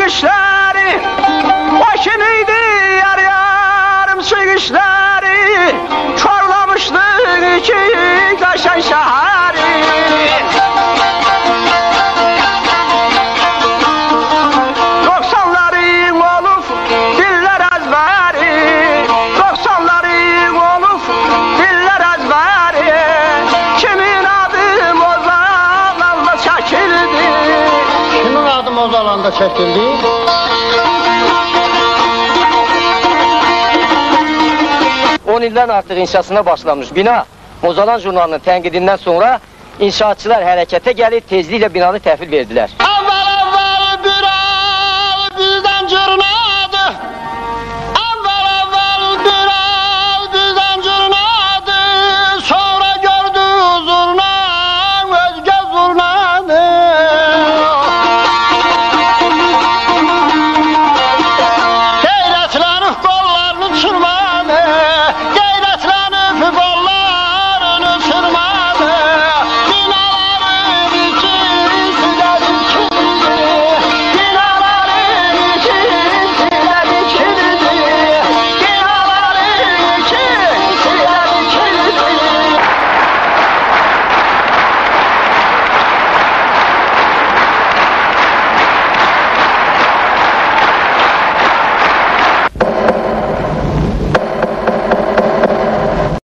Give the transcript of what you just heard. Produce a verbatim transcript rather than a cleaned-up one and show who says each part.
Speaker 1: işleri, başınıydı yar yarım su işleri, çorlamıştı iki taşan şehri. Doksanların olup diller ezberi, doksanların olup diller ezberi, kimin adı Mozalan'da çekildi?
Speaker 2: Kimin adı Mozalan'da çekildi?
Speaker 3: on ildən artıq inşasına başlamış bina Mozalan jurnalının tənqidindən sonra inşaatçılar hərəkətə gəlib tezliklə binanı təhvil verdilər.
Speaker 2: Əvvəl əvvəl bir el bizdən cürünə